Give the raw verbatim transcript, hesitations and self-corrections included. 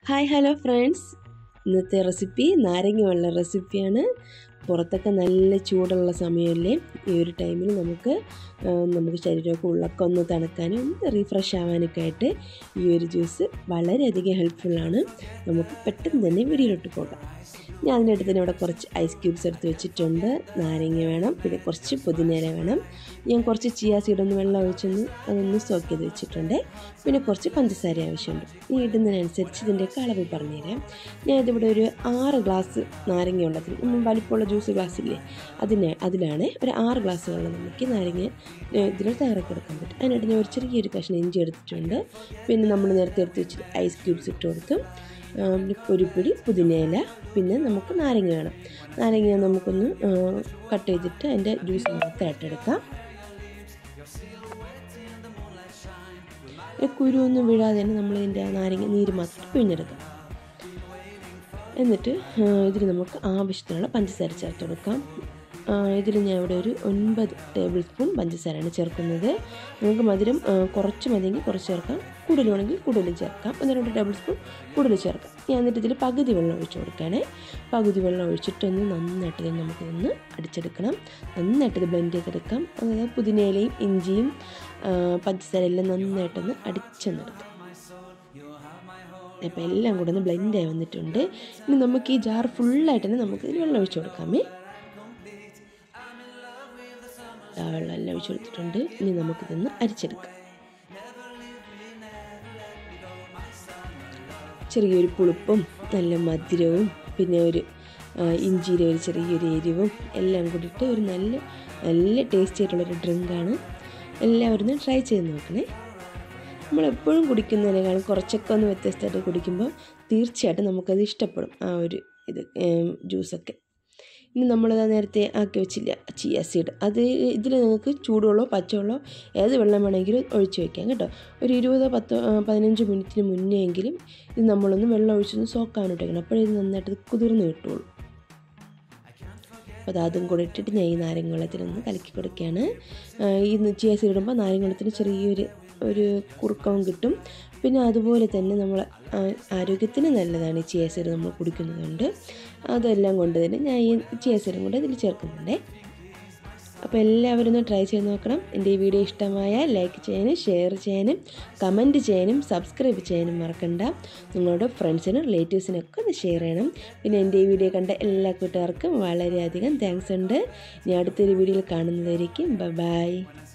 Hi hello friends, ഇന്നത്തെ recipe നാരങ്ങ വെള്ള റെസിപ്പിയാണ്. പുറത്തൊക്കെ നല്ല ചൂടുള്ള സമയമല്ലേ, ഈ ഒരു ടൈമിൽ നമുക്ക് നമുക്ക് ശരീരമൊക്കെ ഉള്ളൊക്കെ ഒന്ന് തണുക്കാനും ഒന്ന് റീഫ്രഷ് ആവാനൊക്കെ ആയിട്ട് ഈ ഒരു ജ്യൂസ് വളരെയധികം ഹെൽപ്ഫുള്ളാണ്. നമുക്ക് പെട്ടെന്ന് തന്നെ വീഡിയോയിലോട്ട് പോകാം. ഞാൻ അതിനടുത്ത് തന്നെ ഇവിടെ കുറച്ച് ഐസ് ക്യൂബ്സ് എടുത്ത് വെച്ചിട്ടുണ്ട്. നാരങ്ങ വേണം, പിന്നെ കുറച്ച് പുതിനയില വേണം. ഞാൻ കുറച്ച് ചിയാ സീഡൊന്ന് വെള്ളം ഒഴിച്ചൊന്ന് അതൊന്ന് സോക്ക് ചെയ്ത് വെച്ചിട്ടുണ്ട്. പിന്നെ കുറച്ച് പഞ്ചസാര ആവശ്യമുണ്ട്. ഈ ഇടുന്നതിനനുസരിച്ച് ഇതിൻ്റെയൊക്കെ അളവ് പറഞ്ഞുതരാം. ഞാൻ ഇതിവിടെ ഒരു ആറ് ഗ്ലാസ് നാരങ്ങ വെള്ളത്തിൽ, നമ്മൾ വലിപ്പമുള്ള ജ്യൂസ് ഗ്ലാസ്സില്ലേ, അതിന് അതിലാണ് ഒരു ആറ് ഗ്ലാസ് വെള്ളം നമുക്ക് നാരങ്ങ ഇതിൽ തയ്യാറാക്കി എടുക്കാൻ പറ്റും. അതിനായിട്ട് ഞാൻ ഒരു ചെറിയൊരു കഷ്ണം ഇഞ്ചി എടുത്തിട്ടുണ്ട്. പിന്നെ നമ്മൾ നേരത്തെ എടുത്ത് വെച്ചിട്ട് ഐസ് ക്യൂബ്സ് ഇട്ട് കൊടുക്കും. ഒരു പിടി പുതിനയില, പിന്നെ നമുക്ക് നാരങ്ങ വേണം. നാരങ്ങ നമുക്കൊന്ന് കട്ട് ചെയ്തിട്ട് അതിൻ്റെ ജ്യൂസ് മൊത്തമായിട്ടെടുക്കാം. കുരു ഒന്നും വീഴാതെ തന്നെ നമ്മളിതിൻ്റെ നാരങ്ങ നീര് മാത്രം പിഴിഞ്ഞെടുക്കാം. എന്നിട്ട് ഇതിൽ നമുക്ക് ആവശ്യത്തിനുള്ള പഞ്ചസാര ചേർത്ത് കൊടുക്കാം. ഇതിൽ ഞാൻ ഇവിടെ ഒരു ഒൻപത് ടേബിൾ സ്പൂൺ പഞ്ചസാരയാണ് ചേർക്കുന്നത്. നമുക്ക് മധുരം കുറച്ച് മതിയെങ്കിൽ കുറച്ച് ചേർക്കാം, കൂടുതൽ വേണമെങ്കിൽ കൂടുതൽ ചേർക്കാം. ഒന്ന് രണ്ട് ടേബിൾ സ്പൂൺ കൂടുതൽ ചേർക്കാം. ഞാൻ എന്നിട്ട് ഇതിൽ പകുതി വെള്ളം ഒഴിച്ച് കൊടുക്കുകയാണേ. പകുതി വെള്ളം ഒഴിച്ചിട്ടൊന്ന് നന്നായിട്ട് ഇത് നമുക്കിതൊന്ന് അടിച്ചെടുക്കണം. നന്നായിട്ട് ഇത് ബ്ലെൻഡ് ചെയ്തെടുക്കാം. അതായത് പുതിനയിലയും ഇഞ്ചിയും പഞ്ചസാര എല്ലാം നന്നായിട്ടൊന്ന് അടിച്ചെന്നെടുക്കാം. അപ്പോൾ എല്ലാം കൂടെ ഒന്ന് ബ്ലെൻഡായി വന്നിട്ടുണ്ട്. ഇനി നമുക്ക് ഈ ജാർ ഫുള്ളായിട്ട് തന്നെ നമുക്ക് ഇതിൽ വെള്ളം ഒഴിച്ച് കൊടുക്കാമേ. വെള്ളം എല്ലാം ഒഴിച്ച് കൊടുത്തിട്ടുണ്ട്. ഇനി നമുക്കിതൊന്ന് അരിച്ചെടുക്കാം. ചെറിയൊരു പുളിപ്പും നല്ല മധുരവും പിന്നെ ഒരു ഇഞ്ചിയുടെ ഒരു ചെറിയൊരു എരിവും എല്ലാം കൂടിയിട്ട് ഒരു നല്ല നല്ല ടേസ്റ്റി ആയിട്ടുള്ളൊരു ഡ്രിങ്കാണ്. എല്ലാവരും ട്രൈ ചെയ്ത് നോക്കണേ. നമ്മളെപ്പോഴും കുടിക്കുന്നതിനേക്കാളും കുറച്ചൊക്കെ ഒന്ന് വ്യത്യസ്തമായിട്ട് കുടിക്കുമ്പോൾ തീർച്ചയായിട്ടും നമുക്കത് ഇഷ്ടപ്പെടും, ആ ഒരു ഇത് ജ്യൂസൊക്കെ. ഇനി നമ്മളത് നേരത്തെ ആക്കി വെച്ചില്ല ചിയ സീഡ്, അത് ഇതിൽ നിങ്ങൾക്ക് ചൂടുവെള്ളമോ പച്ചവെള്ളമോ ഏത് വെള്ളം വേണമെങ്കിലും ഒഴിച്ച് വയ്ക്കാം കേട്ടോ. ഒരു ഇരുപതോ പത്തോ പതിനഞ്ച് മിനിറ്റിന് മുന്നേ എങ്കിലും ഇത് നമ്മളൊന്ന് വെള്ളം ഒഴിച്ചൊന്ന് സോക്കാനിട്ടേക്കണം. അപ്പോഴേ ഇത് നന്നായിട്ട് കുതിർന്ന് കിട്ടുള്ളൂ. അപ്പോൾ അത് അതും കൂടെ ഇട്ടിട്ട് ഞാൻ ഈ നാരങ്ങ വെള്ളത്തിലൊന്ന് കലക്കി കൊടുക്കുകയാണ്. ഈ ചിയ സീഡ് ഇടുമ്പോൾ നാരങ്ങ വെള്ളത്തിന് ചെറിയൊരു ഒരു കുറുക്കവും കിട്ടും. പിന്നെ അതുപോലെ തന്നെ നമ്മൾ ആരോഗ്യത്തിന് നല്ലതാണ് ഈ ചിയ സീഡ് നമ്മൾ കുടിക്കുന്നതുകൊണ്ട്. അതെല്ലാം കൊണ്ട് തന്നെ ഞാൻ ഈ ചിയ സീഡും കൂടെ ഇതിൽ ചേർക്കുന്നുണ്ട്. അപ്പോൾ എല്ലാവരും ഒന്ന് ട്രൈ ചെയ്ത് നോക്കണം. എൻ്റെ ഈ വീഡിയോ ഇഷ്ടമായാൽ ലൈക്ക് ചെയ്യാനും ഷെയർ ചെയ്യാനും കമൻറ്റ് ചെയ്യാനും സബ്സ്ക്രൈബ് ചെയ്യാനും മറക്കണ്ട. നിങ്ങളുടെ ഫ്രണ്ട്സിനും റിലേറ്റീവ്സിനൊക്കെ ഒന്ന് ഷെയർ ചെയ്യണം. പിന്നെ എൻ്റെ ഈ വീഡിയോ കണ്ട എല്ലാ കൂട്ടുകാർക്കും വളരെയധികം താങ്ക്സ് ഉണ്ട്. ഇനി അടുത്തൊരു വീഡിയോയിൽ കാണുന്നതായിരിക്കും. Bye bye.